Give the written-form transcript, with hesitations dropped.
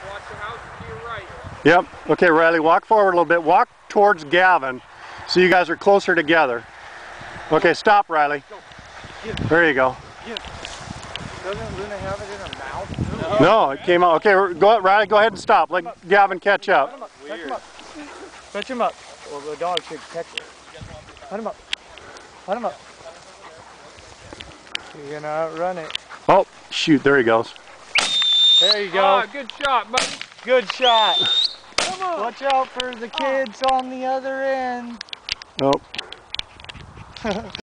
Watch the house to your right. Yep. Okay, Riley, walk forward a little bit. Walk towards Gavin so you guys are closer together. Okay, stop, Riley. There you go. Doesn't Luna have it in her mouth? No, it came out. Okay, go, Riley, go ahead and stop. Let Gavin catch up. Fetch him up. Well, the dog should catch it. Let him up. Let him up. You're gonna outrun it. Oh, shoot, there he goes. There you go. Oh, good shot, buddy. Good shot. Come on. Watch out for the kids on the other end. Oh.